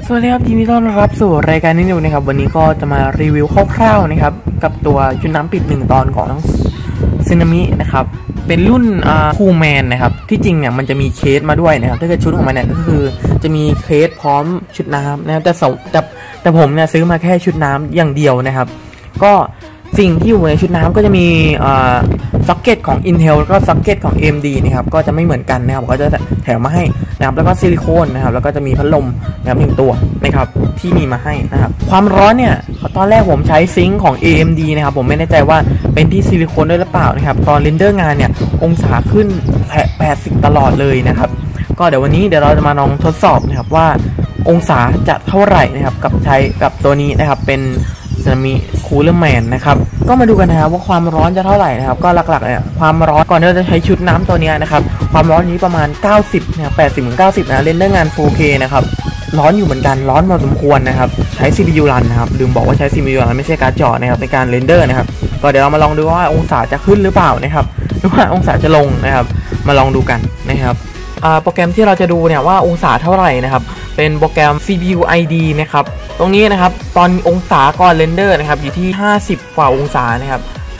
สวัสดีครับยินดีต้อนรับสู่รายการนิวนะครับวันนี้ก็จะมารีวิวคร่าวๆนะครับกับตัวชุดน้ำปิด1ตอนของซึนามินะครับเป็นรุ่นคูลแมนนะครับที่จริงเนี่ยมันจะมีเคสมาด้วยนะครับถ้าเกิดชุดของมันเนี่ยก็คือจะมีเคสพร้อมชุดน้ำนะครับแต่ผมเนี่ยซื้อมาแค่ชุดน้ำอย่างเดียวนะครับก็สิ่งที่อยู่ในชุดน้ำก็จะมีซ็อกเก็ตของ Intel แล้วก็ซ็อกเก็ตของ AMD นะครับก็จะไม่เหมือนกันนะครับก็จะแถมมาให้นะครับแล้วก็ซิลิโคนนะครับแล้วก็จะมีพัดลมนะครับ1ตัวนะครับที่มีมาให้นะครับความร้อนเนี่ยตอนแรกผมใช้ซิงค์ของ AMD นะครับผมไม่แน่ใจว่าเป็นที่ซิลิโคนด้วยหรือเปล่านะครับตอนเรนเดอร์งานเนี่ยองศาขึ้น80ตลอดเลยนะครับก็เดี๋ยววันนี้เราจะมาลองทดสอบนะครับว่าองศาจะเท่าไหร่นะครับกับใช้กับตัวนี้นะครับเป็นจะมีคูลเลอร์แมนนะครับก็มาดูกันนะครับว่าความร้อนจะเท่าไหร่นะครับก็หลักๆเนี่ยความร้อนก่อนที่เราจะใช้ชุดน้ำตัวนี้นะครับความร้อนนี้ประมาณ90นะครับ80-90นะเล่นได้งาน 4K นะครับร้อนอยู่เหมือนกันร้อนพอสมควรนะครับใช้ CPU รันนะครับลืมบอกว่าใช้ CPU รันไม่ใช่การ์ดจอนะครับในการเรนเดอร์นะครับก็เดี๋ยวเรามาลองดูว่าองศาจะขึ้นหรือเปล่านะครับหรือว่าองศาจะลงนะครับมาลองดูกันนะครับโปรแกรมที่เราจะดูเนี่ยว่าองศาเท่าไหร่นะครับเป็นโปรแกรม CPU ID นะครับตรงนี้นะครับตอนองศาก่อนเรนเดอร์นะครับอยู่ที่50กว่าองศานะครับ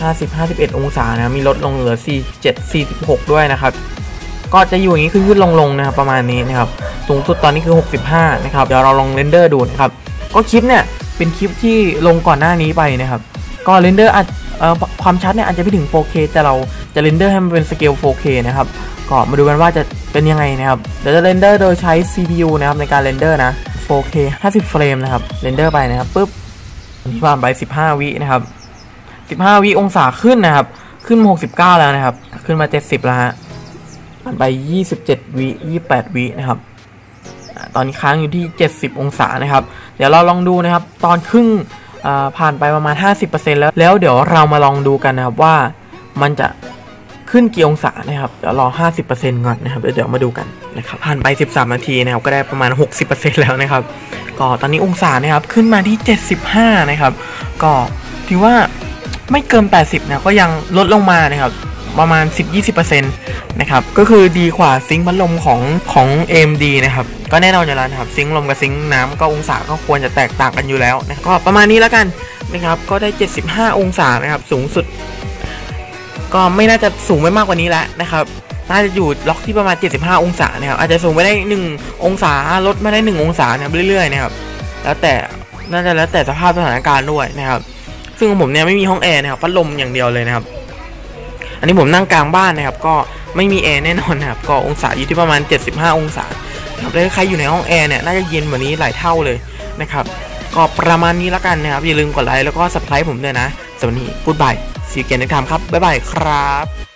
51องศานะมีลดลงเหลือ46ด้วยนะครับก็จะอยู่อย่างนี้ขึ้นลงนะครับประมาณนี้นะครับสูงสุดตอนนี้คือ65นะครับเดี๋ยวเราลองเรนเดอร์ดูนะครับก็คลิปเนี่ยเป็นคลิปที่ลงก่อนหน้านี้ไปนะครับก็เรนเดอร์ความชัดเนี่ยอาจจะไม่ถึง 4K แต่เราจะเรนเดอร์ให้มันเป็นสเกล 4K นะครับก็มาดูกันว่าจะเป็นยังไงนะครับเดี๋ยวจะเรนเดอร์โดยใช้ CPU นะครับในการเรนเดอร์นะ 4K 50 เฟรมนะครับเรนเดอร์ไปนะครับปุ๊บนี่ผ่านไป15วินะครับ15วิองศาขึ้นนะครับขึ้นมา69แล้วนะครับขึ้นมา70แล้วฮะผ่านไป27วิ28วินะครับตอนนี้ค้างอยู่ที่70องศานะครับเดี๋ยวเราลองดูนะครับตอนครึ่งผ่านไปประมาณ 50% แล้วเดี๋ยวเรามาลองดูกันนะครับว่ามันจะขึ้นกี่องศานะครับเดี๋ยวรอ 50% ก่อนนะครับเดี๋ยวมาดูกันนะครับผ่านไป13นาทีนะครับก็ได้ประมาณ 60% แล้วนะครับก็ตอนนี้องศานะครับขึ้นมาที่75นะครับก็ถือว่าไม่เกิน80นะก็ยังลดลงมานะครับประมาณ 10-20% นะครับก็คือดีกว่าซิงค์พัดลมของ AMD นะครับก็แน่นอนอยู่แล้วนะครับซิงค์ลมกับซิงค์น้ำก็องศาก็ควรจะแตกต่างกันอยู่แล้วนะก็ประมาณนี้แล้วกันนะครับก็ได้75องศานะครับสูงสุดก็ไม่น่าจะสูงไม่มากกว่านี้แล้วนะครับน่าจะอยู่ล็อกที่ประมาณ75องศานะครับอาจจะสูงไปได้1องศาลดมาได้1องศานะครับเรื่อยๆนะครับแล้วแต่น่าจะแล้วแต่สภาพสถานการณ์ด้วยนะครับซึ่งผมเนี่ยไม่มีห้องแอร์นะครับพัดลมอย่างเดียวเลยนะครับอันนี้ผมนั่งกลางบ้านนะครับก็ไม่มีแอร์แน่นอนนะครับก็องศาอยู่ที่ประมาณ75องศาครับแล้วใครอยู่ในห้องแอร์เนี่ยน่าจะเย็นกว่านี้หลายเท่าเลยนะครับก็ประมาณนี้แล้วกันนะครับอย่าลืมกดไลค์แล้วก็ Subscribe ผมด้วยนะสวัสดี Goodbye See you again next time ครับบ๊ายบายครับ